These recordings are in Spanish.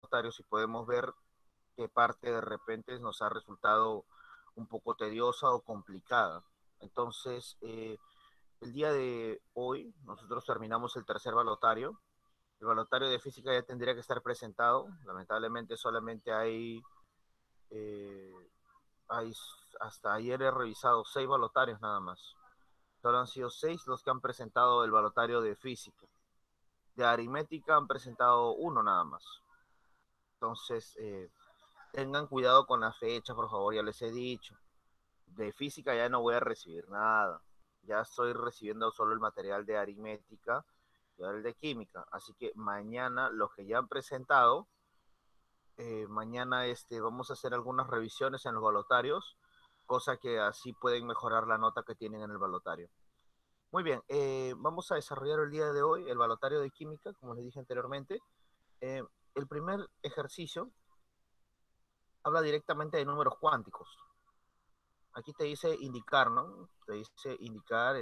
balotarios y podemos ver qué parte de repente nos ha resultado un poco tediosa o complicada. Entonces, el día de hoy nosotros terminamos el tercer balotario. El balotario de física ya tendría que estar presentado. Lamentablemente solamente eh, hay hasta ayer he revisado 6 balotarios nada más. Solo han sido 6 los que han presentado el balotario de física. De aritmética han presentado uno nada más. Entonces, tengan cuidado con la fecha, por favor, ya les he dicho. De física ya no voy a recibir nada. Ya estoy recibiendo solo el material de aritmética y el de química. Así que mañana, los que ya han presentado, mañana vamos a hacer algunas revisiones en los balotarios, cosa que así pueden mejorar la nota que tienen en el balotario. Muy bien, vamos a desarrollar el día de hoy el balotario de química, como les dije anteriormente. Eh, el primer ejercicio habla directamente de números cuánticos. Aquí te dice indicar, ¿no? Te dice indicar,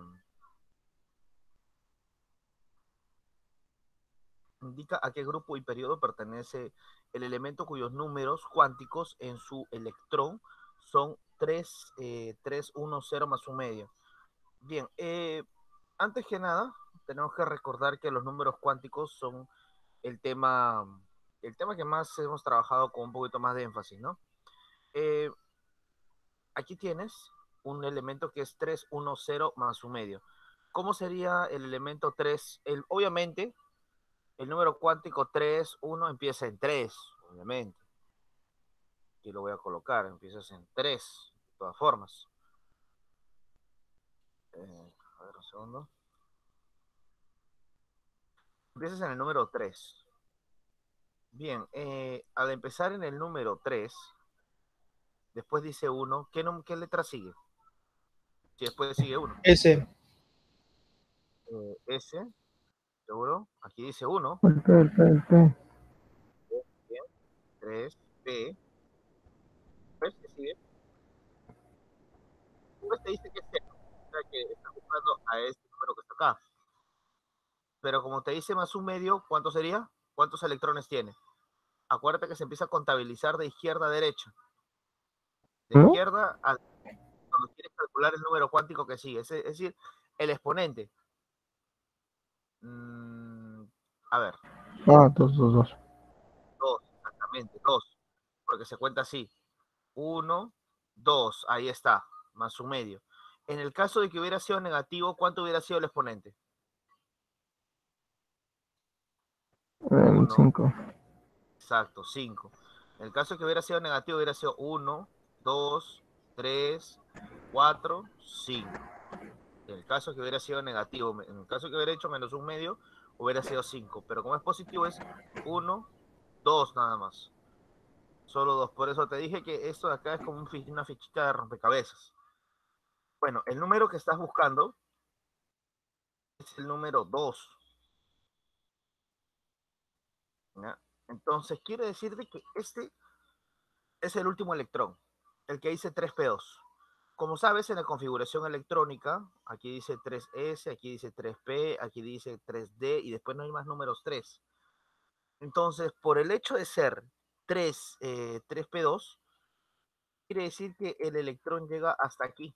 indica a qué grupo y periodo pertenece el elemento cuyos números cuánticos en su electrón son 3, 1, 0 más un medio. Bien, antes que nada, tenemos que recordar que los números cuánticos son el tema, el tema que más hemos trabajado con un poquito más de énfasis, ¿no? Eh, Aquí tienes un elemento que es 3, 1, 0 más un medio. ¿Cómo sería el elemento 3? Obviamente, el número cuántico 3, 1 empieza en 3, obviamente. Aquí lo voy a colocar, empiezas en 3, de todas formas. A ver, un segundo. Empiezas en el número 3. Bien, al empezar en el número 3, después dice 1, ¿qué letra sigue? Si después sigue 1. S. S, seguro. Aquí dice 1. El P. Bien. 3, P. ¿Ves que sigue? Después te dice que es 0. O sea que está buscando a este número que está acá. Pero como te dice más un medio, ¿cuánto sería? ¿Cuántos electrones tiene? Acuérdate que se empieza a contabilizar de izquierda a derecha. De ¿No? izquierda a cuando quieres calcular el número cuántico que sigue. Es decir, el exponente. Mm, a ver. Ah, dos. 2, exactamente, 2. Porque se cuenta así. 1, 2, ahí está, más un medio. En el caso de que hubiera sido negativo, ¿cuánto hubiera sido el exponente? El 1, 5. exacto, 5. En el caso de que hubiera sido negativo, hubiera sido 1, 2, 3, 4, 5. En el caso de que hubiera sido negativo, en el caso de que hubiera hecho menos un medio, hubiera sido 5. Pero como es positivo, es 1, 2 nada más. Solo 2. Por eso te dije que esto de acá es como una fichita de rompecabezas. Bueno, el número que estás buscando es el número 2. ¿Ya? Entonces, quiere decirte que este es el último electrón, el que dice 3p2. Como sabes, en la configuración electrónica, aquí dice 3s, aquí dice 3p, aquí dice 3d y después no hay más números 3. Entonces, por el hecho de ser 3p2, quiere decir que el electrón llega hasta aquí.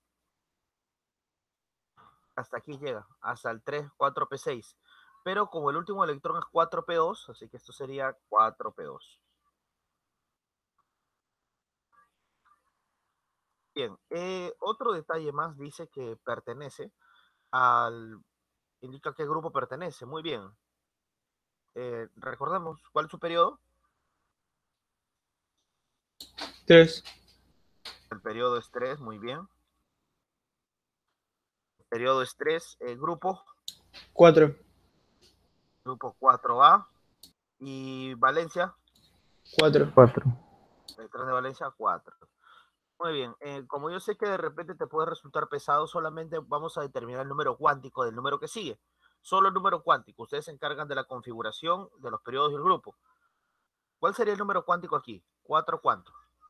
Hasta aquí llega, hasta el 3, 4p6. Pero como el último electrón es 4p2, así que esto sería 4p2. Bien, otro detalle más dice que pertenece al, indica a qué grupo pertenece. Muy bien. Recordemos, ¿cuál es su periodo? 3. El periodo es 3, muy bien. El periodo es 3, grupo, 4. grupo 4A. Y Valencia, 4. 4. detrás de Valencia, 4. Muy bien, como yo sé que de repente te puede resultar pesado, solamente vamos a determinar el número cuántico del número que sigue. Solo el número cuántico. Ustedes se encargan de la configuración de los periodos del grupo. ¿Cuál sería el número cuántico aquí? ¿4 cuánto?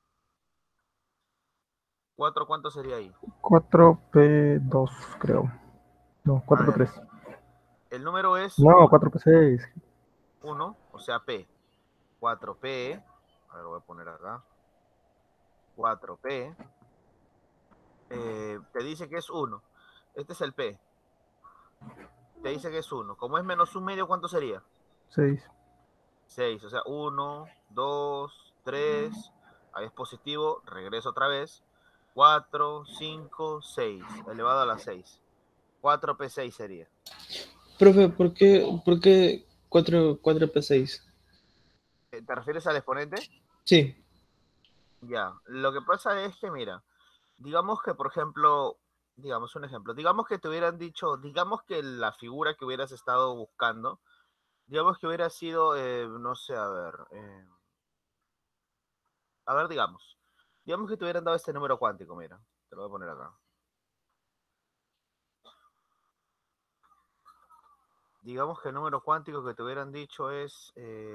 ¿4 cuánto sería ahí? 4p2, creo. No, A cuatro p ver, tres. el número es No, 1, 4p6. 1, o sea P. 4P, a ver, voy a poner acá, 4P, te dice que es 1. Este es el P, te dice que es 1. Como es menos un medio, ¿cuánto sería? 6. 6, o sea, 1, 2, 3, ahí es positivo, regreso otra vez, 4, 5, 6, elevado a la 6. 4P6 sería. Profe, ¿por qué 4P6? ¿Te refieres al exponente? Sí, Ya, lo que pasa es que, mira, digamos que, por ejemplo, digamos un ejemplo, digamos que te hubieran dicho, digamos que la figura que hubieras estado buscando, digamos que hubiera sido, no sé, a ver, digamos que te hubieran dado este número cuántico, mira, te lo voy a poner acá. Digamos que el número cuántico que te hubieran dicho es,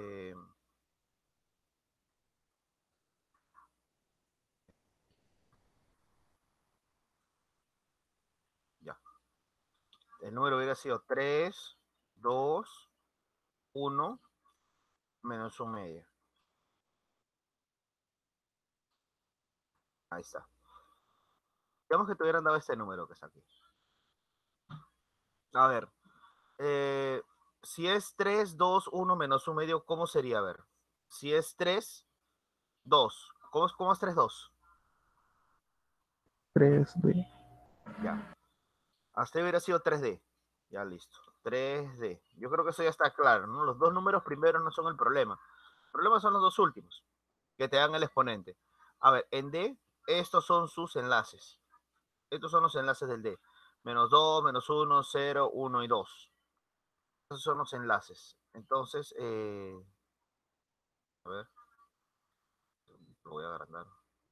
ya, el número hubiera sido 3, 2, 1, menos un medio. Ahí está. Digamos que te hubieran dado este número que está aquí. A ver, eh, si es 3, 2, 1 menos un medio, ¿cómo sería? A ver, si es 3, 2, ¿cómo es 3, 2? 3D. Ya, hasta ahí hubiera sido 3D. Ya listo, 3D. Yo creo que eso ya está claro, ¿no? Los dos números primeros no son el problema. El problema son los dos últimos, que te dan el exponente. A ver, en D, estos son sus enlaces. Estos son los enlaces del D. Menos 2, menos 1, 0, 1 y 2. Esos son los enlaces. Entonces, a ver, lo voy a agrandar.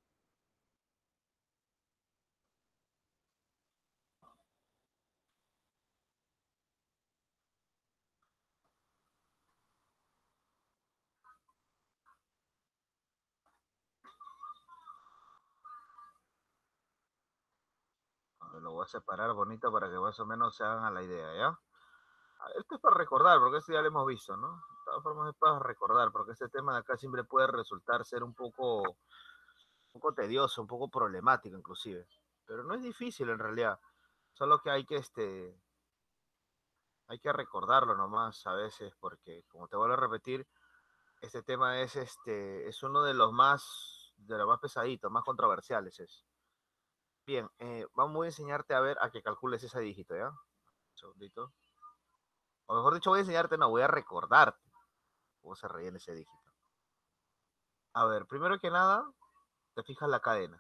Lo voy a separar bonito para que más o menos se hagan a la idea, ¿ya? Esto es para recordar, porque esto ya lo hemos visto, ¿no? De todas formas es para recordar, porque este tema de acá siempre puede resultar ser un poco tedioso, un poco problemático inclusive. Pero no es difícil en realidad. Solo que hay que recordarlo nomás a veces, porque como te vuelvo a repetir, este tema es uno de los más pesaditos, más controversiales es. Bien, voy a enseñarte a ver a que calcules ese dígito, ¿ya? Un segundito. O mejor dicho, voy a enseñarte, no, voy a recordarte cómo se rellena ese dígito. A ver, primero que nada, te fijas la cadena.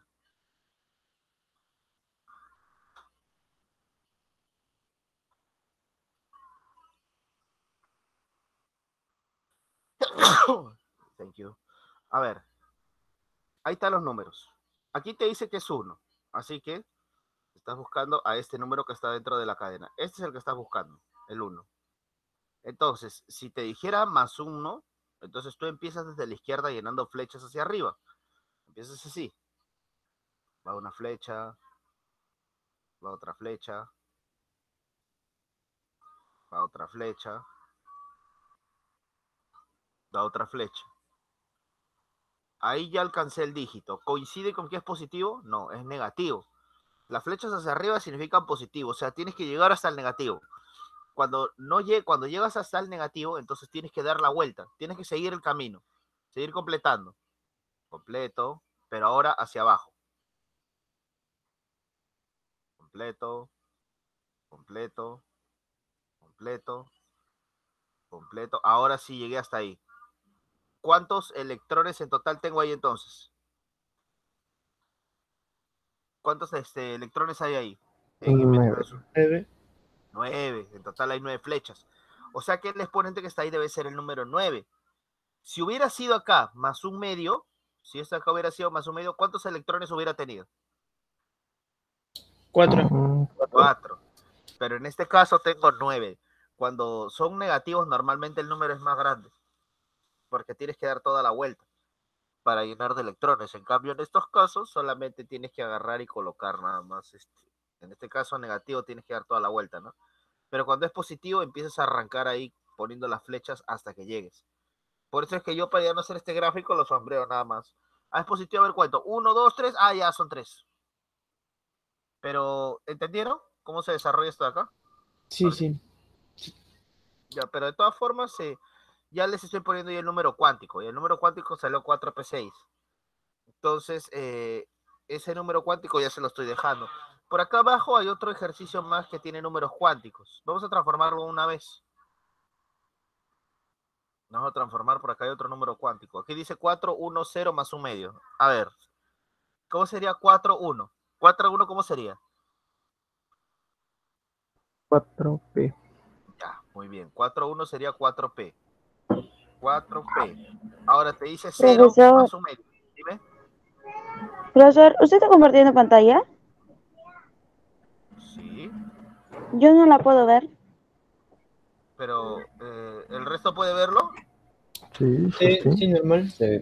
Thank you. A ver, ahí están los números. Aquí te dice que es 1, así que estás buscando a este número que está dentro de la cadena. Este es el que estás buscando, el 1. Entonces, si te dijera más 1, entonces tú empiezas desde la izquierda llenando flechas hacia arriba. Empiezas así. Va una flecha, va otra flecha, va otra flecha, va otra flecha. Ahí ya alcancé el dígito. ¿Coincide con que es positivo? No, es negativo. Las flechas hacia arriba significan positivo, o sea, tienes que llegar hasta el negativo. Cuando llegas hasta el negativo, entonces tienes que dar la vuelta, tienes que seguir el camino, seguir completando. Completo, pero ahora hacia abajo. Completo, completo, completo, completo. Ahora sí llegué hasta ahí. ¿Cuántos electrones en total tengo ahí entonces? ¿Cuántos electrones hay ahí? En menos 9. 9. 9. En total hay 9 flechas. O sea que el exponente que está ahí debe ser el número 9. Si hubiera sido acá más un medio, si esto acá hubiera sido más un medio, ¿cuántos electrones hubiera tenido? 4. 4. 4. Pero en este caso tengo 9. Cuando son negativos, normalmente el número es más grande, porque tienes que dar toda la vuelta para llenar de electrones. En cambio, en estos casos, solamente tienes que agarrar y colocar nada más. En este caso negativo, tienes que dar toda la vuelta, ¿no? Pero cuando es positivo, empiezas a arrancar ahí poniendo las flechas hasta que llegues. Por eso es que yo, para ya no hacer este gráfico, lo sombreo nada más. Ah, es positivo, a ver cuánto. 1, 2, 3. Ah, ya son 3. Pero, ¿entendieron cómo se desarrolla esto de acá? Sí, sí. Ya, pero de todas formas, ya les estoy poniendo ya el número cuántico. Y el número cuántico salió 4p6. Entonces, ese número cuántico ya se lo estoy dejando. Por acá abajo hay otro ejercicio más que tiene números cuánticos. Vamos a transformarlo una vez. Vamos a transformar, por acá hay otro número cuántico. Aquí dice 4, 1, 0 más un medio. A ver, ¿cómo sería 4, 1? 4, 1, ¿cómo sería? 4P. Ya, muy bien. 4, 1 sería 4p. 4p. Ahora te dice 0 Profesor, más un medio. Dime. profesor, ¿usted está compartiendo pantalla? Sí, Yo no la puedo ver. pero ¿el resto puede verlo? Sí, sí, Sí, sí. sí, normal. Sí.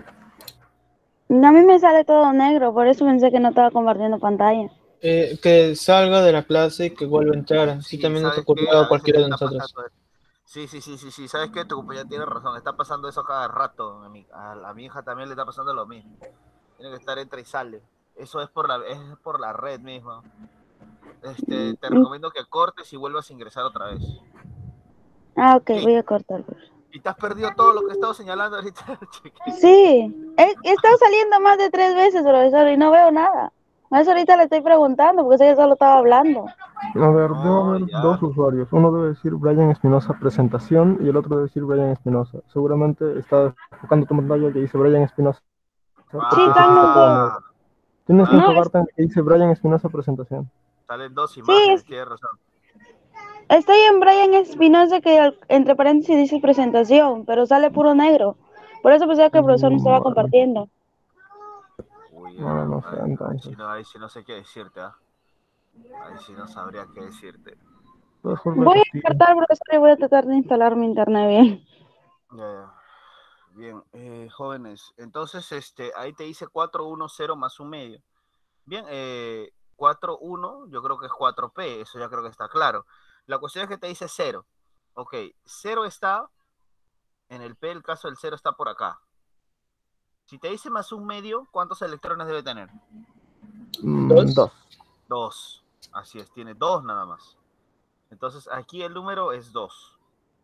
A mí me sale todo negro, por eso pensé que no estaba compartiendo pantalla. Que salga de la clase y que vuelva a entrar. Así Sí, también nos ¿sabes qué? ocurrió a A veces cualquiera le de está nosotros. pasando. Sí, sí, sí, sí, sí. ¿Sabes qué? Tu compañera tiene razón. Está pasando eso cada rato. A mi hija también le está pasando lo mismo. Tiene que estar entra y sale. Eso es por la red misma. Te recomiendo que cortes y vuelvas a ingresar otra vez. Ah, ok, ¿Qué? voy a cortar. ¿Y te has perdido todo lo que he estado señalando ahorita? Sí, he estado saliendo más de 3 veces, profesor, y no veo nada. Por eso ahorita le estoy preguntando, porque sé que solo estaba hablando. A ver, debe No, haber dos ya. usuarios. Uno debe decir Brian Espinosa presentación y el otro debe decir Brian Espinosa. Seguramente está enfocando tu pantalla que dice Brian Espinosa, Sí, porque ese sí están está los todo dos. negro. Ah, Tienes que No, claro. enfocarte en el que dice Brian Espinosa presentación. Salen dos sí, imágenes, tienes razón. estoy en Brian Espinosa, que entre paréntesis dice presentación, pero sale puro negro. Por eso pensé que el profesor no estaba Vale. compartiendo. Uy, Bueno, no sé, entonces. ahí sí no sé qué decirte, ¿ah? Ahí sí no sabría qué decirte. Puedes volver Voy a a Castillo. cortar, profesor, y voy a tratar de instalar mi internet bien. Ya, ya. Bien, jóvenes, entonces ahí te dice 410 más un medio. Bien, 4,1 yo creo que es 4p, eso ya creo que está claro. La cuestión es que te dice 0. Ok, 0 está en el p, el caso del 0 está por acá. Si te dice más un medio, ¿cuántos electrones debe tener? Dos. 2. 2. Así es, tiene 2 nada más. Entonces aquí el número es 2.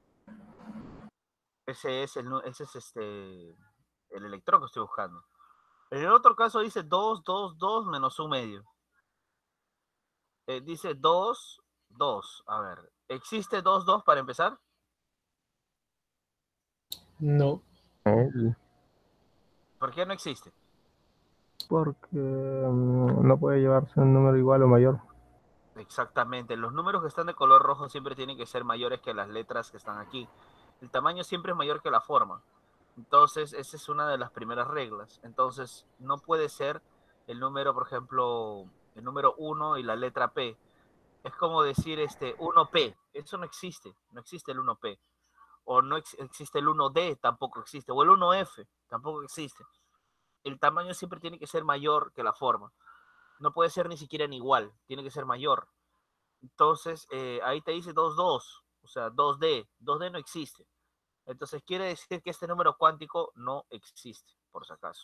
Ese es el electrón que estoy buscando. En el otro caso dice 2, 2, 2 menos un medio. Dice 2, 2. A ver, ¿existe 2, 2 para empezar? No. ¿Por qué no existe? Porque no puede llevarse un número igual o mayor. Exactamente. Los números que están de color rojo siempre tienen que ser mayores que las letras que están aquí. El tamaño siempre es mayor que la forma. Entonces, esa es una de las primeras reglas. Entonces, no puede ser el número, por ejemplo, el número 1 y la letra P. Es como decir 1P. Eso no existe. No existe el 1P. O no existe el 1D, tampoco existe. O el 1F, tampoco existe. El tamaño siempre tiene que ser mayor que la forma. No puede ser ni siquiera en igual. Tiene que ser mayor. Entonces, ahí te dice 2,2. O sea, 2D. 2D no existe. Entonces, quiere decir que este número cuántico no existe, por si acaso.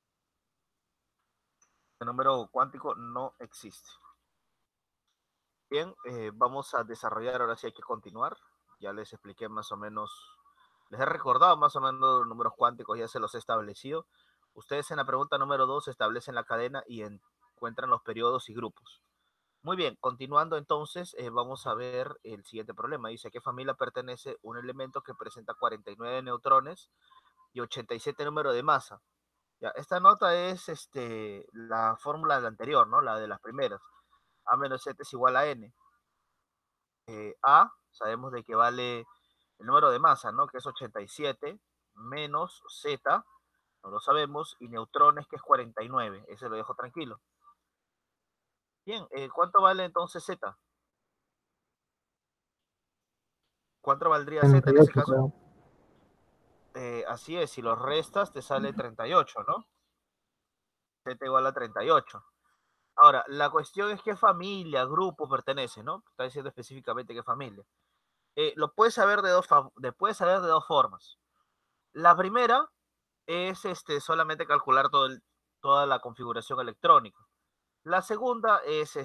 Este número cuántico no existe. Bien, vamos a desarrollar, ahora sí hay que continuar. Ya les expliqué más o menos, les he recordado más o menos los números cuánticos, ya se los he establecido. Ustedes en la pregunta número 2 establecen la cadena y encuentran los periodos y grupos. Muy bien, continuando entonces, vamos a ver el siguiente problema. Dice, ¿a qué familia pertenece un elemento que presenta 49 neutrones y 87 número de masa? Ya, esta nota es la fórmula de la anterior, ¿no? La de las primeras. A menos Z es igual a N. A, sabemos de que vale el número de masa, ¿no? Que es 87 menos Z, no lo sabemos, y neutrones, que es 49. Ese lo dejo tranquilo. Bien, ¿cuánto vale entonces Z? ¿Cuánto valdría Z en ese 38, caso? creo. Así es, si los restas te sale 38, ¿no? Z igual a 38. Ahora, la cuestión es qué familia, grupo pertenece, ¿no? Está diciendo específicamente qué familia. Lo puedes saber puedes saber de dos formas. La primera es solamente calcular toda la configuración electrónica. La segunda es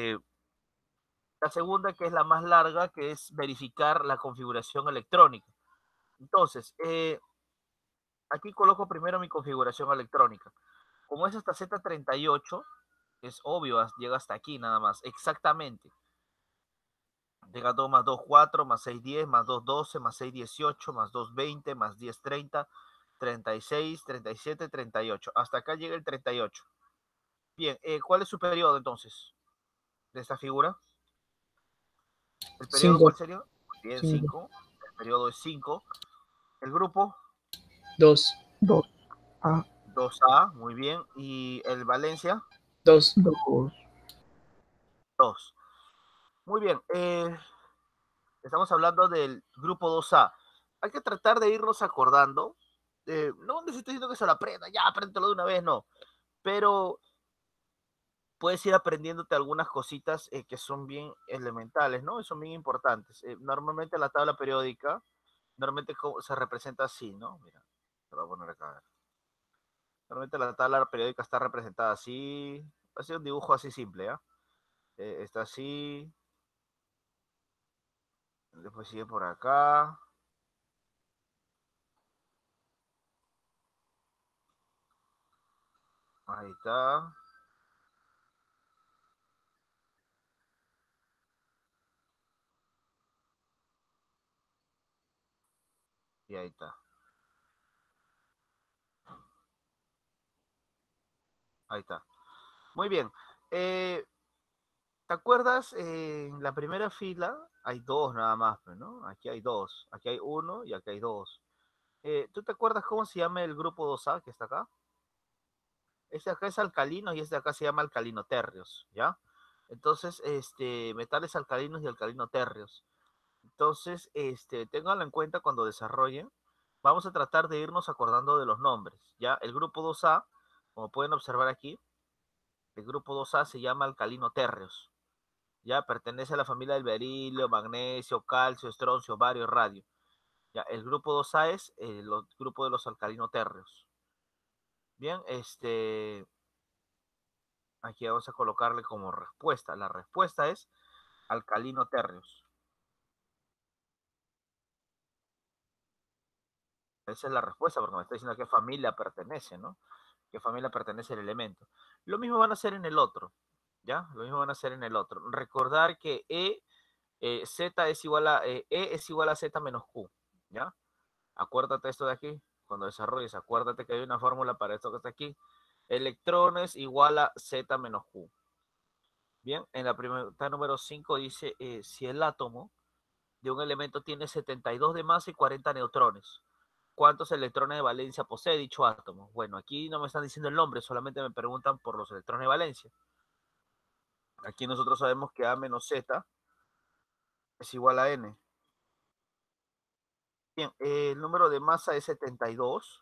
la segunda, que es la más larga, que es verificar la configuración electrónica. Entonces, aquí coloco primero mi configuración electrónica. Como es hasta Z38, es obvio, llega hasta aquí nada más, exactamente. Llega 2 más 2, 4, más 6, 10, más 2, 12, más 6, 18, más 2, 20, más 10, 30, 36, 37, 38. Hasta acá llega el 38. Bien, ¿cuál es su periodo entonces de esta figura? ¿El periodo 5. cuál sería? Bien, 5. 5. El periodo es 5. El grupo 2. 2A, 2A, muy bien. Y el Valencia 2. 2. 2. Muy bien. Estamos hablando del grupo 2A. Hay que tratar de irnos acordando. No les estoy diciendo que se lo aprenda, ya apréndelo de una vez, no. Pero puedes ir aprendiéndote algunas cositas que son bien elementales, ¿no? Y son bien importantes. Normalmente la tabla periódica, normalmente se representa así, ¿no? Mira, te lo voy a poner acá. Normalmente la tabla periódica está representada así. Va a ser un dibujo así simple, ¿ya? Está así. Después sigue por acá. Ahí está. Y ahí está. Ahí está. Muy bien. ¿Te acuerdas? En la primera fila hay dos nada más, ¿no? Aquí hay dos. Aquí hay uno y aquí hay dos. ¿Tú te acuerdas cómo se llama el grupo 2A que está acá? Este acá es alcalino y este acá se llama alcalino térreos, ¿ya? Entonces, metales alcalinos y alcalino térreos. Entonces, ténganlo en cuenta cuando desarrollen. Vamos a tratar de irnos acordando de los nombres, ¿ya? El grupo 2A, como pueden observar aquí, el grupo 2A se llama alcalino térreos, ¿ya? Pertenece a la familia del berilio, magnesio, calcio, estroncio, bario, radio. Ya, el grupo 2A es el grupo de los alcalino térreos. Bien, aquí vamos a colocarle como respuesta. La respuesta es alcalino térreos. Esa es la respuesta, porque me está diciendo a qué familia pertenece, ¿no? ¿Qué familia pertenece el elemento? Lo mismo van a hacer en el otro, ¿ya? Lo mismo van a hacer en el otro. Recordar que Z es igual a, es igual a Z menos Q, ¿ya? Acuérdate esto de aquí, cuando desarrolles, acuérdate que hay una fórmula para esto que está aquí. Electrones igual a Z menos Q. Bien, en la pregunta número 5 dice, si el átomo de un elemento tiene 72 de masa y 40 neutrones, ¿cuántos electrones de valencia posee dicho átomo? Bueno, aquí no me están diciendo el nombre, solamente me preguntan por los electrones de valencia. Aquí nosotros sabemos que A menos Z es igual a N. Bien, el número de masa es 72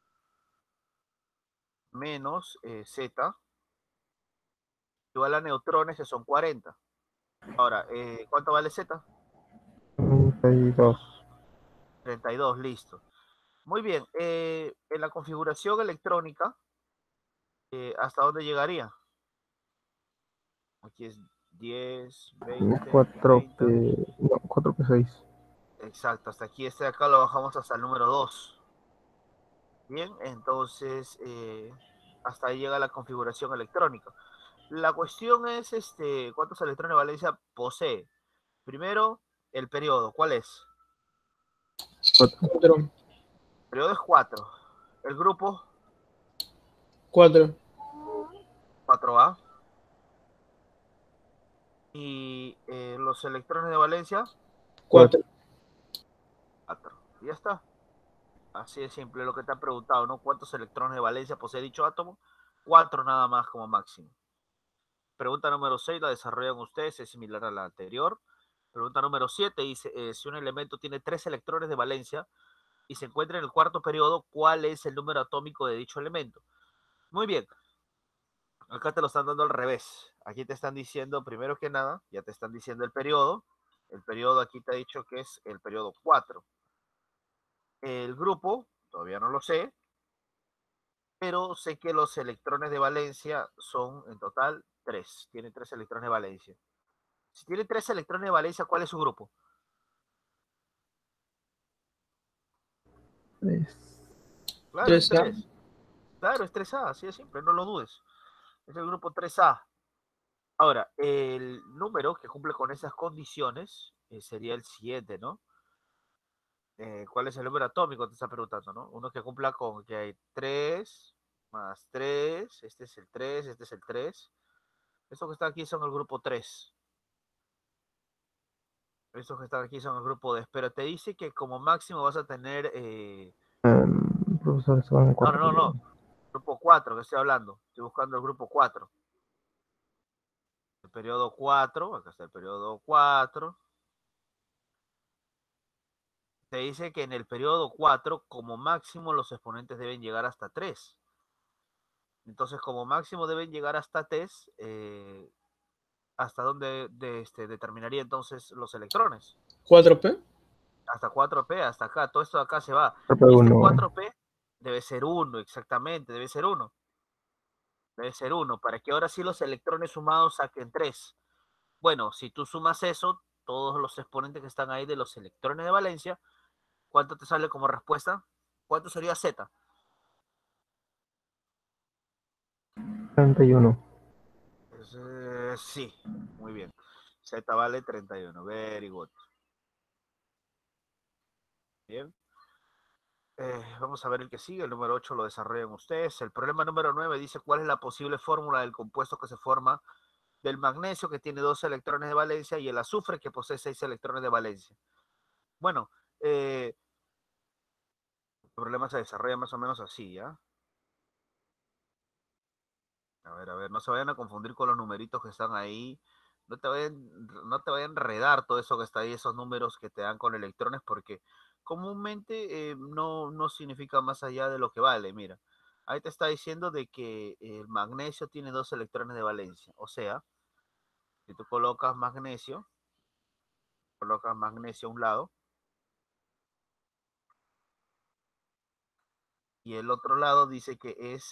menos Z igual a neutrones, que son 40. Ahora, ¿cuánto vale Z? 32. 32, listo. Muy bien, en la configuración electrónica, ¿hasta dónde llegaría? Aquí es 10, 20, 30. 4P6. Exacto, hasta aquí, de acá lo bajamos hasta el número 2. Bien, entonces, hasta ahí llega la configuración electrónica. La cuestión es, ¿cuántos electrones de valencia posee? Primero, el periodo, ¿cuál es? 4. El periodo es 4. El grupo, 4. 4A. Y los electrones de valencia, 4. 4. Y ya está. Así de simple lo que te han preguntado, ¿no? ¿Cuántos electrones de valencia posee dicho átomo? 4 nada más como máximo. Pregunta número 6 la desarrollan ustedes, es similar a la anterior. Pregunta número 7 dice, si un elemento tiene 3 electrones de valencia y se encuentra en el cuarto periodo, ¿cuál es el número atómico de dicho elemento? Muy bien, acá te lo están dando al revés. Aquí te están diciendo, primero que nada, ya te están diciendo el periodo. El periodo aquí te ha dicho que es el periodo 4. El grupo todavía no lo sé, pero sé que los electrones de valencia son en total 3. Tiene 3 electrones de valencia. Si tiene 3 electrones de valencia, ¿cuál es su grupo? 3. Claro, es 3A. 3. Claro, es 3A, así de simple, no lo dudes. Es el grupo 3A. Ahora, el número que cumple con esas condiciones sería el siguiente, ¿no? ¿Cuál es el número atómico? Te está preguntando, ¿no? Uno que cumpla con que hay 3 más 3, este es el 3, este es el 3. Estos que están aquí son el grupo 3. Estos que están aquí son el grupo 2. Pero te dice que como máximo vas a tener... Profesor, se van en No, cuarto no, no, periodo. no. Grupo 4 que estoy hablando. Estoy buscando el grupo 4. El periodo 4, acá está el periodo 4. Te dice que en el periodo 4, como máximo, los exponentes deben llegar hasta 3. Entonces, como máximo deben llegar hasta 3, ¿hasta dónde determinaría entonces los electrones? 4P. Hasta 4P, hasta acá, todo esto de acá se va. P1. Y este 4P debe ser 1, exactamente, debe ser 1. Debe ser 1, para que ahora sí los electrones sumados saquen 3. Bueno, si tú sumas eso, todos los exponentes que están ahí de los electrones de valencia, ¿cuánto te sale como respuesta? ¿Cuánto sería Z? 31. Sí, muy bien. Z vale 31. Very good. Bien. Vamos a ver el que sigue. El número 8 lo desarrollan ustedes. El problema número 9 dice cuál es la posible fórmula del compuesto que se forma del magnesio, que tiene 2 electrones de valencia, y el azufre, que posee 6 electrones de valencia. Bueno, el problema se desarrolla más o menos así, ¿ya? A ver, no se vayan a confundir con los numeritos que están ahí. No te vayan a enredar todo eso que está ahí, esos números que te dan con electrones, porque comúnmente no significa más allá de lo que vale. Mira, ahí te está diciendo de que el magnesio tiene 2 electrones de valencia. O sea, si tú colocas magnesio a un lado, y el otro lado dice que es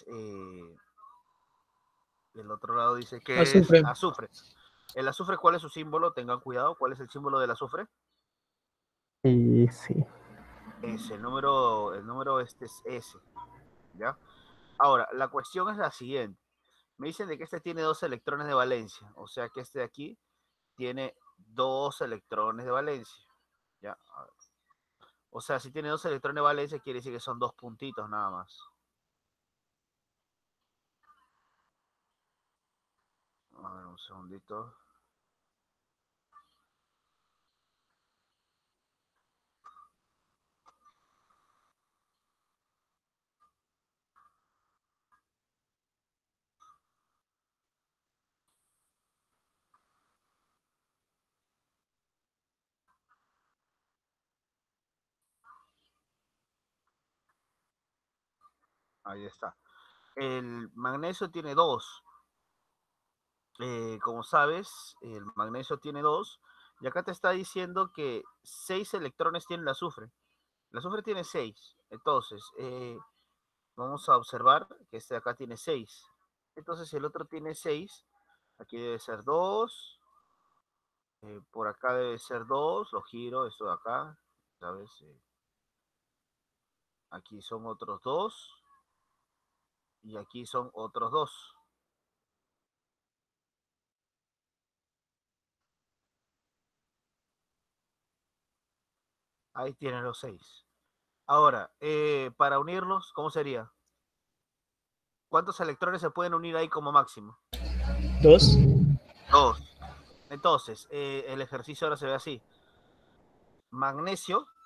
Azufre. azufre. El azufre, ¿cuál es su símbolo? Tengan cuidado, ¿cuál es el símbolo del azufre? Y sí. Es el número este es S, ¿ya? Ahora, la cuestión es la siguiente. Me dicen de que este tiene 2 electrones de valencia, o sea que este de aquí tiene 2 electrones de valencia, ¿ya? A ver. O sea, si tiene 2 electrones de valencia, quiere decir que son 2 puntitos nada más. A ver, un segundito. Ahí está. El magnesio tiene 2. Como sabes, el magnesio tiene 2. Y acá te está diciendo que 6 electrones tiene el azufre. El azufre tiene 6. Entonces, vamos a observar que este de acá tiene 6. Entonces, si el otro tiene 6, aquí debe ser 2. Por acá debe ser 2. Lo giro, esto de acá. ¿Sabes? Aquí son otros 2. Y aquí son otros 2. Ahí tienen los 6. Ahora, para unirlos, ¿cómo sería? ¿Cuántos electrones se pueden unir ahí como máximo? 2. 2. Entonces, el ejercicio ahora se ve así. Magnesio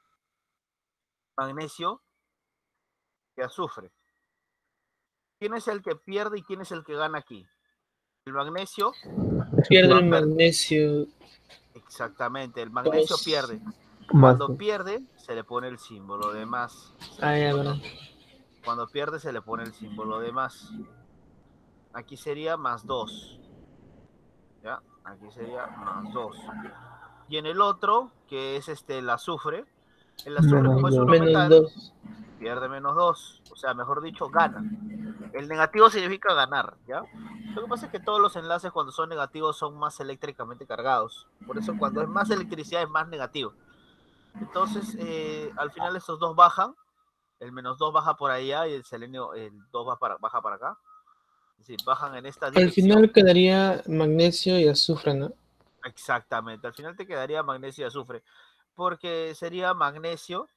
y azufre. ¿Quién es el que pierde y quién es el que gana aquí? El magnesio Pierde va el a perder. magnesio. Exactamente, el magnesio 2. pierde. Más Cuando 2. pierde, se le pone el símbolo de más. Ah, ya, verdad. Cuando pierde, se le pone el símbolo de más. Aquí sería más 2. ¿Ya? Aquí sería más 2. Y en el otro, que es el azufre Menos como es 2. uno Menos metal, 2. pierde -2, o sea, mejor dicho, gana. El negativo significa ganar, ¿ya? Lo que pasa es que todos los enlaces cuando son negativos son más eléctricamente cargados. Por eso cuando es más electricidad es más negativo. Entonces, al final estos dos bajan. El -2 baja por allá y el selenio, el 2 baja para acá. Es decir, bajan en esta Al dirección. final quedaría magnesio y azufre, ¿no? Exactamente. Al final te quedaría magnesio y azufre. Porque sería magnesio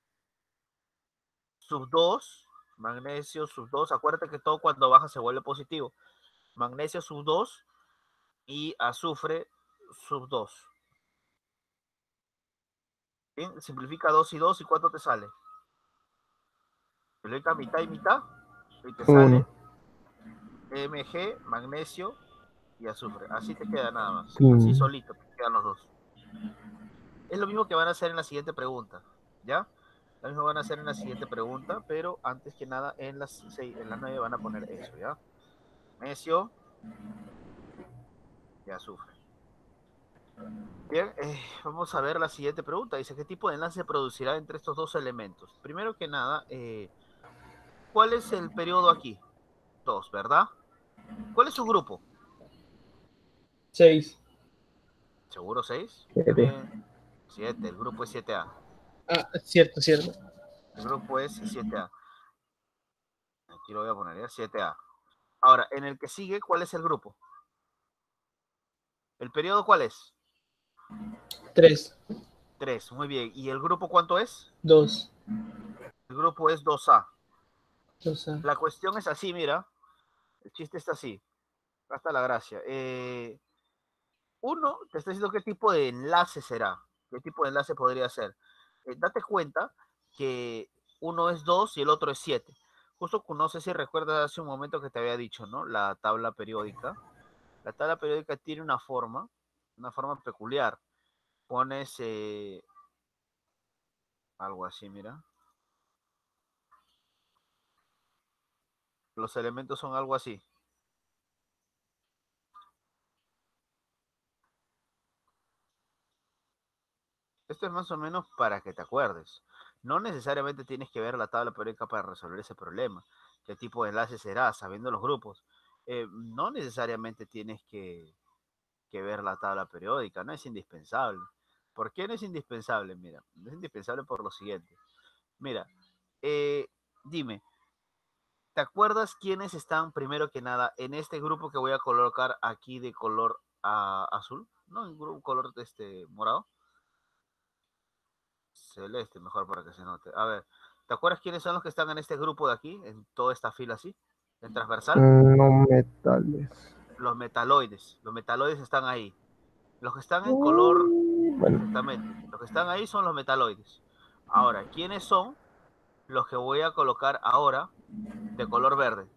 sub 2, magnesio sub 2. Acuérdate que todo cuando baja se vuelve positivo. Magnesio sub 2 y azufre sub 2. Bien, simplifica 2 y 2 y ¿cuánto te sale? Simplifica mitad y mitad y te sale 1. Mg, magnesio y azufre. Así te queda nada más. Sí. Así solito te quedan los dos. Es lo mismo que van a hacer en la siguiente pregunta, ¿ya? Lo mismo van a hacer en la siguiente pregunta, pero antes que nada en las 9 van a poner eso, ¿ya? Magnesio y azufre. Bien, vamos a ver la siguiente pregunta. Dice, ¿qué tipo de enlace se producirá entre estos dos elementos? Primero que nada, ¿cuál es el periodo aquí? 2, ¿verdad? ¿Cuál es su grupo? 6. ¿Seguro 6? 7. 7, el grupo es 7A. Ah, cierto, cierto. El grupo es 7A. Aquí lo voy a poner, ¿ya? 7A. Ahora, en el que sigue, ¿cuál es el grupo? ¿El periodo cuál es? 3. 3, muy bien. ¿Y el grupo cuánto es? 2. El grupo es 2A. 2A. La cuestión es así, mira. El chiste está así. Acá está la gracia. Uno, te está diciendo qué tipo de enlace será. ¿Qué tipo de enlace podría ser? Date cuenta que uno es 2 y el otro es 7. Justo no sé si recuerdas hace un momento que te había dicho, ¿no? La tabla periódica. La tabla periódica tiene una forma peculiar. Pones algo así, mira. Los elementos son algo así. Esto es más o menos para que te acuerdes. No necesariamente tienes que ver la tabla periódica para resolver ese problema. ¿Qué tipo de enlace será? Sabiendo los grupos. No necesariamente tienes que ver la tabla periódica, no es indispensable. ¿Por qué no es indispensable? Mira, no es indispensable por lo siguiente. Mira, dime, ¿te acuerdas quiénes están primero que nada en este grupo que voy a colocar aquí de color azul? No, en un color morado. Celeste, mejor para que se note. A ver, ¿te acuerdas quiénes son los que están en este grupo de aquí? En toda esta fila así, en transversal. No metales. Los metaloides. Los metaloides están ahí. Los que están en color, Bueno, exactamente. Los que están ahí son los metaloides. Ahora, ¿quiénes son los que voy a colocar ahora de color verde?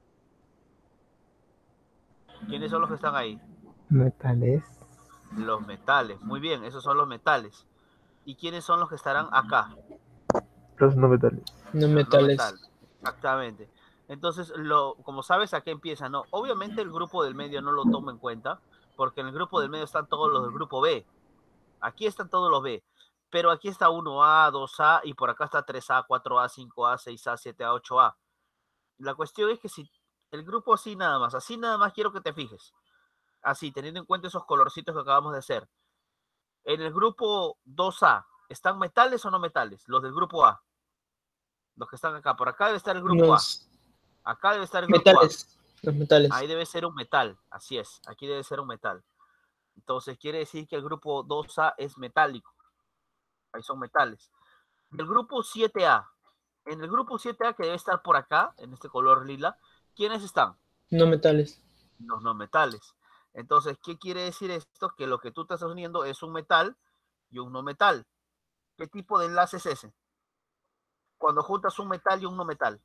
¿Quiénes son los que están ahí? metales. Los metales. Muy bien, esos son los metales. ¿Y quiénes son los que estarán acá? Los no metales. No Los no metales. metales. Exactamente. Entonces, como sabes, ¿a qué empieza? No, obviamente el grupo del medio no lo tomo en cuenta, porque en el grupo del medio están todos los del grupo B. Aquí están todos los B. Pero aquí está 1A, 2A y por acá está 3A, 4A, 5A, 6A, 7A, 8A. La cuestión es que si el grupo así nada más quiero que te fijes. Así, teniendo en cuenta esos colorcitos que acabamos de hacer. En el grupo 2A, ¿están metales o no metales? Los del grupo A. Los que están acá. Por acá debe estar el grupo A. Los Acá debe estar el grupo A. metales. Los metales. Ahí debe ser un metal. Así es. Aquí debe ser un metal. Entonces quiere decir que el grupo 2A es metálico. Ahí son metales. El grupo 7A. En el grupo 7A que debe estar por acá, en este color lila, ¿quiénes están? No metales. Los no metales. Entonces, ¿qué quiere decir esto? Que lo que tú estás uniendo es un metal y un no metal. ¿Qué tipo de enlace es ese? Cuando juntas un metal y un no metal.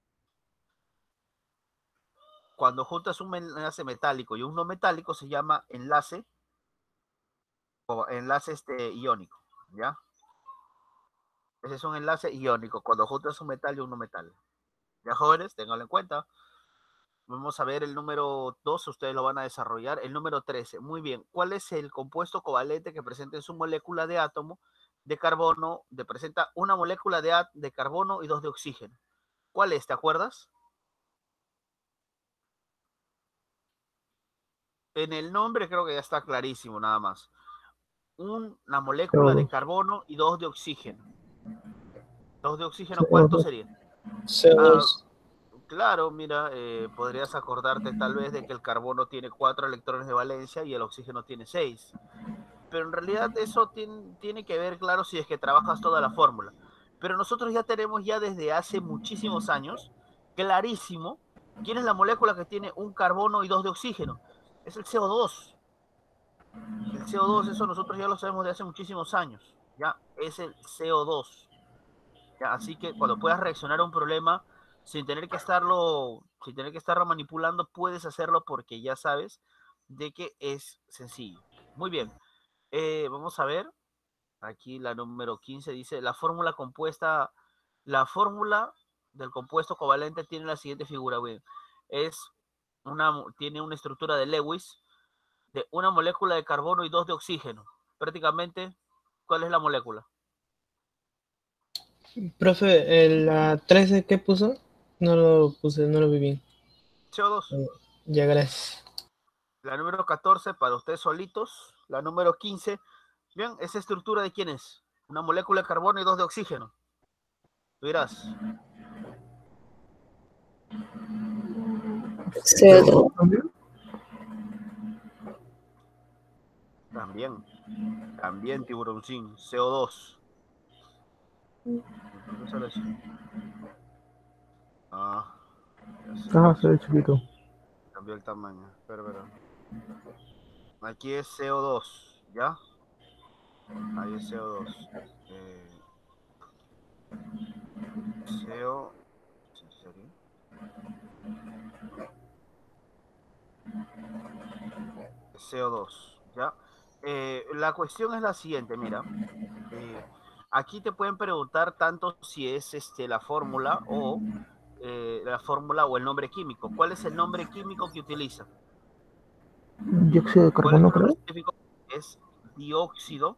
Cuando juntas un enlace metálico y un no metálico se llama enlace o enlace iónico, ¿ya? Ese es un enlace iónico cuando juntas un metal y un no metal. Ya jóvenes, ténganlo en cuenta. Vamos a ver el número 2, ustedes lo van a desarrollar. El número 13, muy bien. ¿Cuál es el compuesto covalente que presenta en su molécula de átomo de carbono, presenta una molécula de carbono y 2 de oxígeno. ¿Cuál es? ¿Te acuerdas? En el nombre creo que ya está clarísimo, nada más. Una molécula de CO2. carbono y 2 de oxígeno. 2 de oxígeno, ¿cuánto CO2. sería? Ah, CO2. claro, mira, podrías acordarte tal vez de que el carbono tiene 4 electrones de valencia y el oxígeno tiene 6. Pero en realidad eso tiene que ver, claro, si es que trabajas toda la fórmula. Pero nosotros ya tenemos ya desde hace muchísimos años, clarísimo, quién es la molécula que tiene un carbono y 2 de oxígeno. Es el CO2. El CO2, eso nosotros ya lo sabemos de hace muchísimos años. Ya, es el CO2. ¿Ya? Así que cuando puedas reaccionar a un problema sin tener que estarlo manipulando, puedes hacerlo porque ya sabes de que es sencillo. Muy bien. Vamos a ver. Aquí la número 15 dice, la fórmula del compuesto covalente tiene la siguiente figura. Bien, tiene una estructura de Lewis de una molécula de carbono y 2 de oxígeno. Prácticamente, ¿cuál es la molécula? Profe, la 13 ¿qué puso? No lo puse, no lo vi bien. CO2. Ya, gracias. La número 14 para ustedes solitos. La número 15. Bien, ¿esa estructura de quién es? Una molécula de carbono y 2 de oxígeno. Tú dirás. CO2 también. También tiburoncín. CO2. ¿Por qué sale así? Ah, ya sé. Ah, se ve chiquito. Cambió el tamaño. Pero. Aquí es CO2, ¿ya? Ahí es CO2. Eh, CO. ¿En serio? CO2, ¿ya? La cuestión es la siguiente, mira. Eh, Aquí te pueden preguntar tanto si es la fórmula o el nombre químico. ¿Cuál es el nombre químico que utiliza? Dióxido de ¿Cuál es carbono, el nombre creo. científico? Es dióxido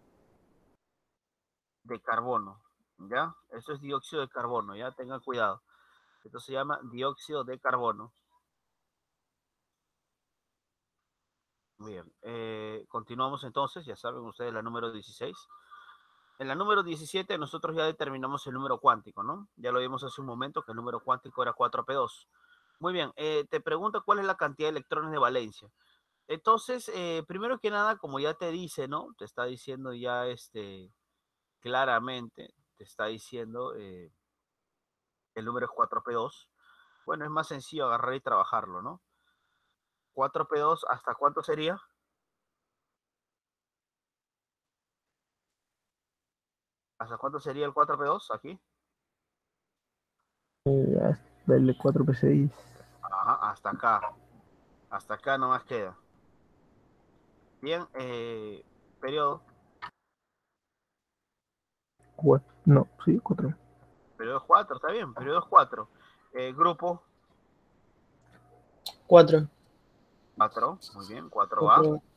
de carbono, ¿ya? Eso es dióxido de carbono, ¿ya? Tengan cuidado. Esto se llama dióxido de carbono. Muy bien. Continuamos entonces, ya saben ustedes la número 16. En la número 17 nosotros ya determinamos el número cuántico, ¿no? Ya lo vimos hace un momento que el número cuántico era 4p2. Muy bien, te pregunto cuál es la cantidad de electrones de valencia. Entonces, primero que nada, como ya te dice, ¿no? Te está diciendo ya claramente, te está diciendo el número es 4p2. Bueno, es más sencillo agarrar y trabajarlo, ¿no? 4p2, ¿hasta cuánto sería? ¿Hasta cuánto sería el 4p2 aquí? Dale 4p6. Ajá, hasta acá. Hasta acá nomás queda. Bien, periodo. No, sí, 4. Periodo 4, está bien, periodo 4. Grupo 4. 4, muy bien, 4A. 4.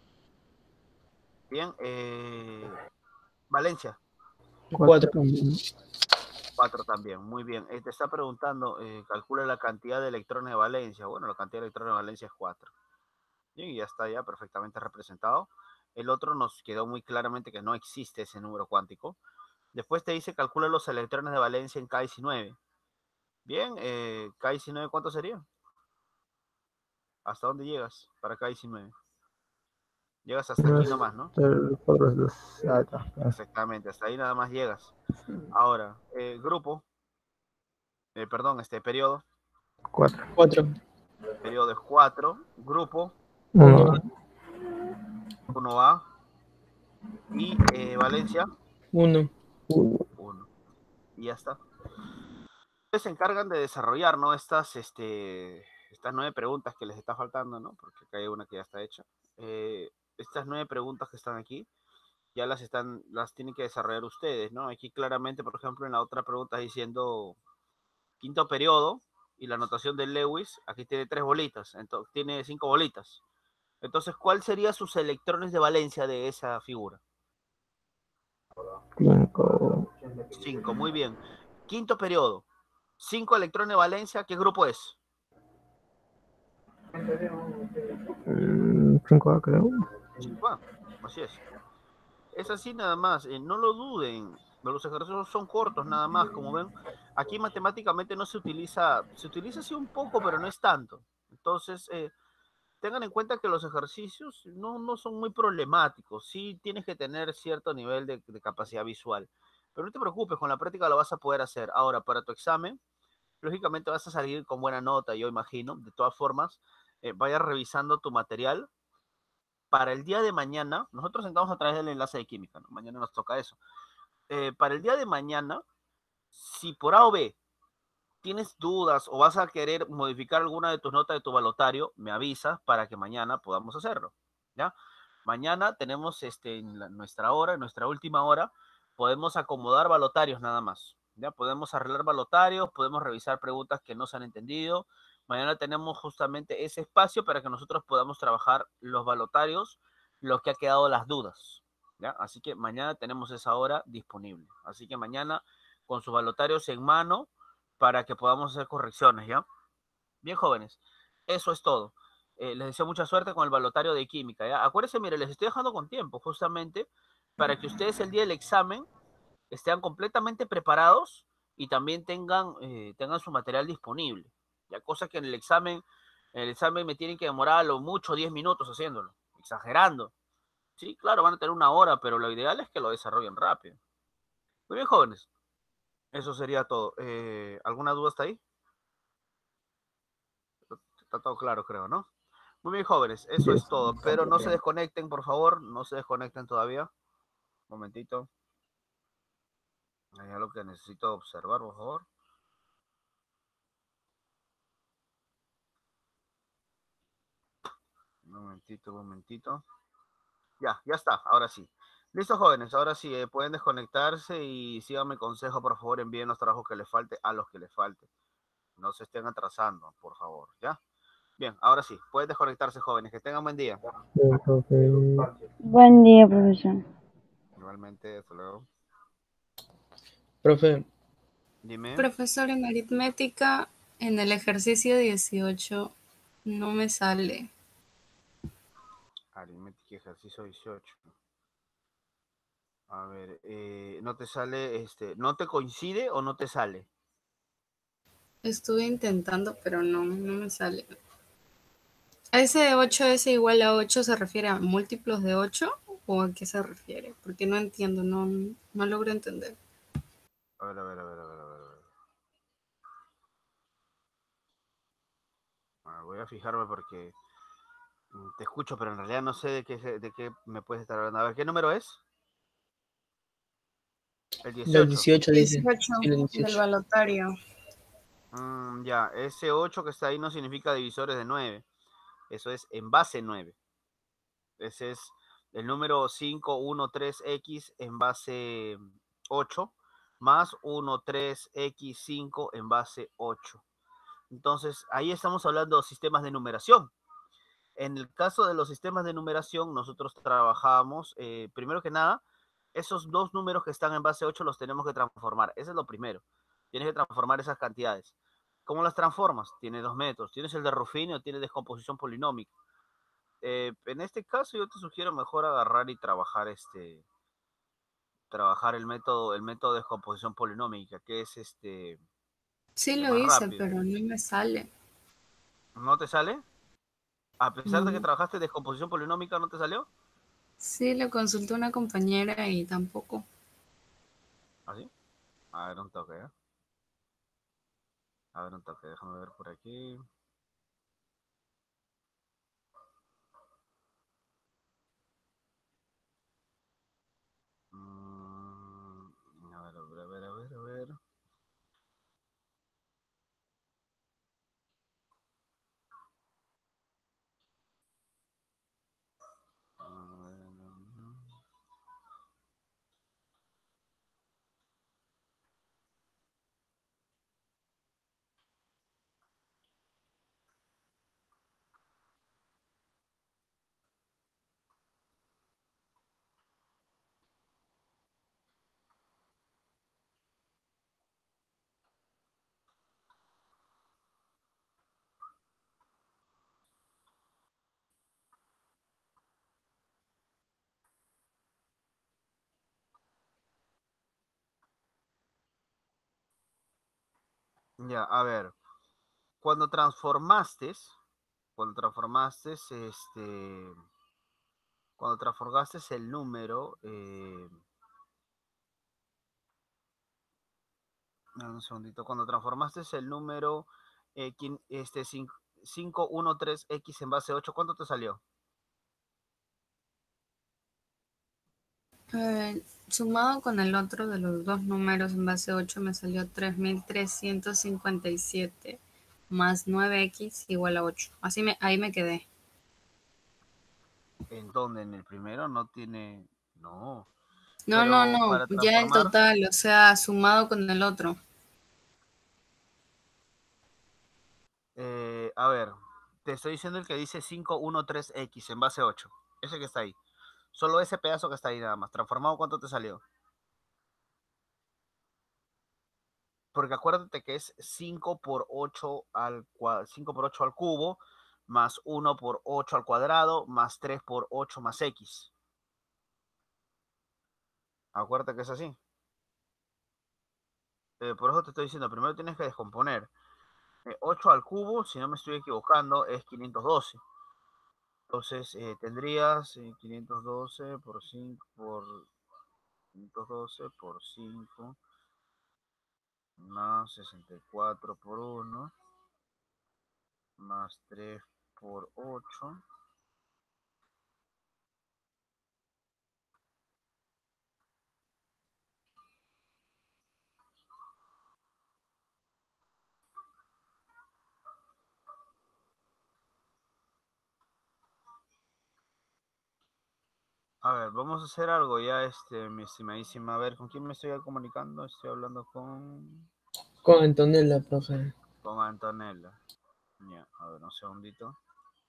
Bien, Valencia 4 4. también. 4 también, muy bien. Te está preguntando, calcula la cantidad de electrones de valencia. Bueno, la cantidad de electrones de valencia es 4. Bien, y ya está ya perfectamente representado. El otro nos quedó muy claramente que no existe ese número cuántico. Después te dice calcula los electrones de valencia en K19. Bien, K19, ¿cuánto sería? ¿Hasta dónde llegas para K19? Llegas hasta aquí nomás, ¿no? El 4 es 2. Ah, está. Exactamente, hasta ahí nada más llegas. Ahora, grupo, perdón, periodo. 4. 4. Periodo es 4. Grupo, 1. 1. 1A. Y Valencia, 1. 1. Y ya está. Ustedes se encargan de desarrollar, ¿no? Estas 9 preguntas que les está faltando, ¿no? Porque acá hay una que ya está hecha. Estas 9 preguntas que están aquí, ya las tienen que desarrollar ustedes, ¿no? Aquí claramente, por ejemplo, en la otra pregunta diciendo quinto periodo y la notación de Lewis, aquí tiene 3 bolitas, entonces tiene 5 bolitas. Entonces, ¿cuál sería sus electrones de valencia de esa figura? 5. 5, muy bien. Quinto periodo. 5 electrones de valencia, ¿qué grupo es? 5A, creo. 5A, así es. Es así nada más, no lo duden, los ejercicios son cortos nada más, como ven, aquí matemáticamente no se utiliza sí un poco, pero no es tanto. Entonces, tengan en cuenta que los ejercicios no son muy problemáticos, sí tienes que tener cierto nivel de capacidad visual, pero no te preocupes, con la práctica lo vas a poder hacer. Ahora, para tu examen, lógicamente vas a salir con buena nota, yo imagino, de todas formas, vayas revisando tu material para el día de mañana. Nosotros entramos a través del enlace de química, ¿no? Mañana nos toca eso. Para el día de mañana, si por A o B tienes dudas o vas a querer modificar alguna de tus notas de tu balotario, me avisas para que mañana podamos hacerlo, ¿ya? Mañana tenemos nuestra hora, en nuestra última hora, podemos acomodar balotarios nada más, ¿ya? Podemos arreglar balotarios, podemos revisar preguntas que no se han entendido. Mañana tenemos justamente ese espacio para que nosotros podamos trabajar los balotarios, lo que ha quedado las dudas, ¿ya? Así que mañana tenemos esa hora disponible. Así que mañana, con sus balotarios en mano, para que podamos hacer correcciones, ¿ya? Bien, jóvenes, eso es todo. Les deseo mucha suerte con el balotario de química, ¿ya? Acuérdense, mire, les estoy dejando con tiempo, justamente, para que ustedes el día del examen estén completamente preparados y también tengan su material disponible, ¿ya? Cosa que en el examen me tienen que demorar a lo mucho 10 minutos haciéndolo, exagerando. Sí, claro, van a tener una hora, pero lo ideal es que lo desarrollen rápido. Muy bien, jóvenes, eso sería todo. ¿Alguna duda hasta ahí? Está todo claro, creo, ¿no? Muy bien, jóvenes, eso es Yes. todo. Pero no se desconecten, por favor, no se desconecten todavía. Un momentito. Hay algo que necesito observar, por favor. Un momentito, un momentito. Ya está, ahora sí. Listo, jóvenes, ahora sí, pueden desconectarse y síganme consejo, por favor, envíen los trabajos que les falte a los que les falte. No se estén atrasando, por favor, ¿ya? Bien, ahora sí, pueden desconectarse, jóvenes. Que tengan buen día. Buen día, profesor. Igualmente, hasta luego. Profe, Dime. Profesor, en aritmética, en el ejercicio 18 no me sale. Aritmética, ejercicio 18. A ver, ¿no te sale, no te coincide o no te sale? Estuve intentando, pero no me sale. ¿Ese de 8S igual a 8 se refiere a múltiplos de 8 o a qué se refiere? Porque no entiendo, no logro entender. A ver, a ver, a ver, a ver, a ver. Voy a fijarme porque te escucho, pero en realidad no sé de qué me puedes estar hablando. A ver, ¿qué número es? El del 18. 18 dice. 18 Sí, el del 18. balotario. Ya, ese 8 que está ahí no significa divisores de 9. Eso es en base 9. Ese es el número 513X en base 8 más 13X5 en base 8. Entonces, ahí estamos hablando de sistemas de numeración. En el caso de los sistemas de numeración, nosotros trabajamos, primero que nada, esos dos números que están en base 8 los tenemos que transformar. Ese es lo primero. Tienes que transformar esas cantidades. ¿Cómo las transformas? Tienes dos métodos. Tienes el de Ruffini o tienes descomposición polinómica. En este caso, yo te sugiero mejor agarrar y trabajar el método de descomposición polinómica, que es Sí el lo más hice, rápido. pero no me sale. ¿No te sale? A pesar de que No. trabajaste descomposición polinómica, ¿no te salió? Sí, le consulté a una compañera y tampoco. ¿Así? A ver, un toque, ¿eh? A ver, un toque, déjame ver por aquí. A ver, a ver, a ver, a ver, a ver. A ver, Ya, a ver. Cuando transformaste, cuando transformaste, cuando transformaste el número, dame un segundito, cuando transformaste el número 513x en base 8, ¿cuánto te salió? Sumado con el otro de los dos números en base 8 me salió 3357 más 9x igual a 8. Ahí me quedé. ¿En dónde? ¿En el primero? No tiene... No. No, Pero para ya el transformar, total, o sea, sumado con el otro. a ver, te estoy diciendo el que dice 513x en base 8. Ese que está ahí. Solo ese pedazo que está ahí nada más. Transformado, ¿cuánto te salió? Porque acuérdate que es 5 por 8 5 por 8 al cubo, más 1 por 8 al cuadrado, más 3 por 8 más x. Acuérdate que es así. Por eso te estoy diciendo, primero tienes que descomponer. 8 al cubo, si no me estoy equivocando, es 512. Entonces tendrías 512 por 5 por 512 por 5 más 64 por 1 más 3 por 8. A ver, vamos a hacer algo ya, mi estimadísima. A ver, ¿con quién me estoy comunicando? Estoy hablando Con Antonella, profe. con Antonella. Ya, a ver, un segundito.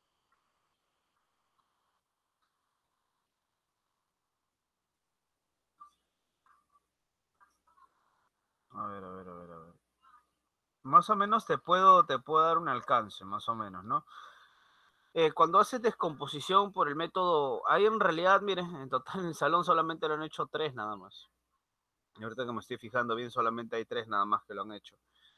A ver, a ver, a ver, a ver. Más o menos te puedo dar un alcance, más o menos, ¿no? Cuando haces descomposición por el método, ahí en realidad, miren, en total en el salón solamente lo han hecho 3 nada más. Y ahorita que me estoy fijando bien, solamente hay 3 nada más que lo han hecho.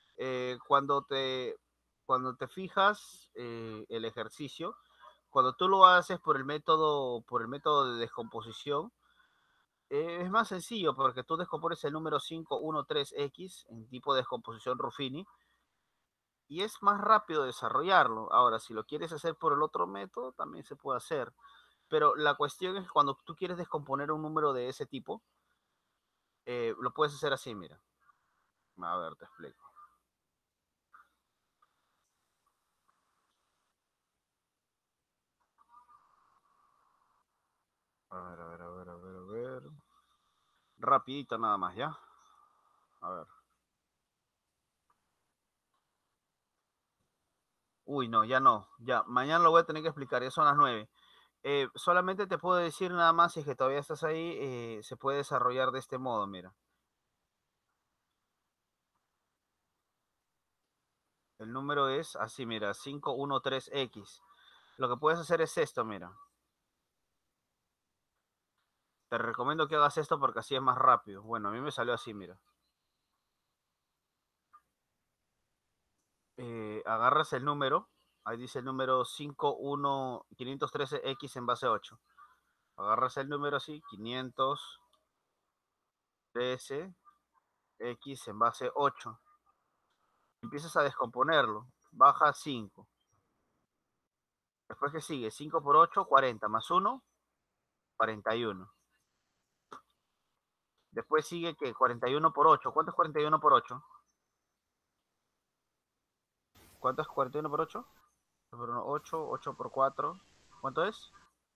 Cuando te fijas el ejercicio, cuando tú lo haces por el método de descomposición, es más sencillo porque tú descompones el número 513x en tipo de descomposición Ruffini y es más rápido desarrollarlo. Ahora, si lo quieres hacer por el otro método, también se puede hacer. Pero la cuestión es cuando tú quieres descomponer un número de ese tipo, lo puedes hacer así, mira. A ver, te explico. A ver, a ver, a ver, a ver, a ver. Rapidito nada más, ¿ya? A ver. Uy, no, ya no. Ya, mañana lo voy a tener que explicar, ya son las 9. Solamente te puedo decir nada más, si es que todavía estás ahí, se puede desarrollar de este modo, mira. El número es así, mira, 513x. Lo que puedes hacer es esto, mira. Te recomiendo que hagas esto porque así es más rápido. Bueno, a mí me salió así, mira. Agarras el número, ahí dice el número 513x en base 8. Agarras el número así, 513x en base 8. Empiezas a descomponerlo, baja 5. Después que sigue, 5 por 8, 40, más 1, 41. Después sigue que 41 por 8. ¿Cuánto es 41 por 8? ¿Cuánto es 41 por 8? 8, 8 por 4. ¿Cuánto es?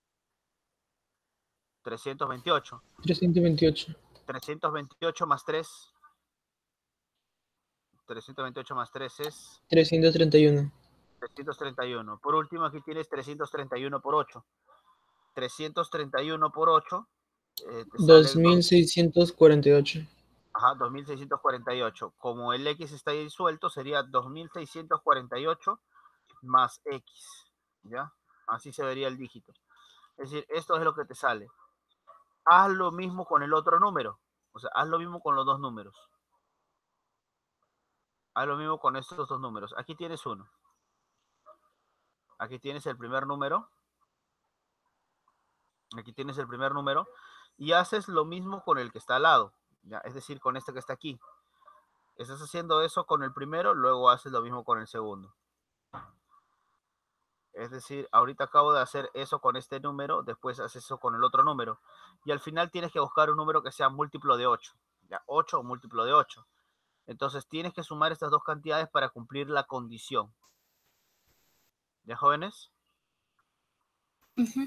328. 328. 328 más 3. 328 más 3 es 331. 331. Por último, aquí tienes 331 por 8. 331 por 8 te sale 2648. ajá, 2648. Como el X está ahí disuelto, sería 2648 más X. ¿Ya? Así se vería el dígito. Es decir, esto es lo que te sale. Haz lo mismo con el otro número. O sea, haz lo mismo con los dos números. Haz lo mismo con estos dos números. Aquí tienes uno. Aquí tienes el primer número. Aquí tienes el primer número. Y haces lo mismo con el que está al lado. ¿Ya? Es decir, con este que está aquí. Estás haciendo eso con el primero, luego haces lo mismo con el segundo. Es decir, ahorita acabo de hacer eso con este número, después haces eso con el otro número. Y al final tienes que buscar un número que sea múltiplo de 8. ¿Ya? 8 o múltiplo de 8. Entonces tienes que sumar estas dos cantidades para cumplir la condición. ¿Ya, jóvenes? Ujú.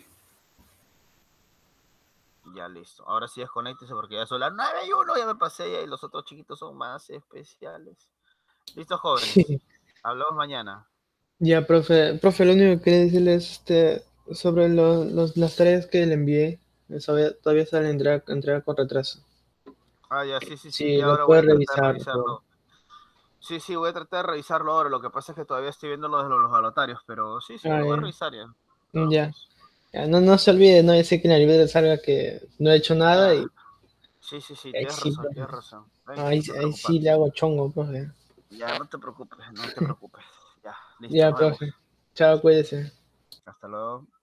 Ya, listo. Ahora sí desconéctese porque ya son las 9 y 1, ya me pasé y los otros chiquitos son más especiales. Listo, jóvenes. Hablamos mañana. Ya, profe, lo único que quería decirle es sobre las tareas que le envié. Todavía sale entrega con retraso. Ah, ya, sí, sí, sí. Sí, Ya lo ahora voy puede a tratar de revisar, todo. revisarlo. Sí, sí, voy a tratar de revisarlo ahora. Lo que pasa es que todavía estoy viendo lo de los balotarios, pero sí, sí, Ah, lo voy a ya. revisar ya. Todos Ya. modos. Ya, no se olvide, no, ya sé que en la libreta salga que no he hecho nada Ya. y Sí, sí, sí, ahí tienes sí, razón, profe. tienes razón. Tranqui, Ahí, no te ahí preocupes. sí le hago chongo, profe. Ya, no te preocupes, no te preocupes. Ya, listo, Ya, nos vemos. profe. Chao, cuídese. Hasta luego.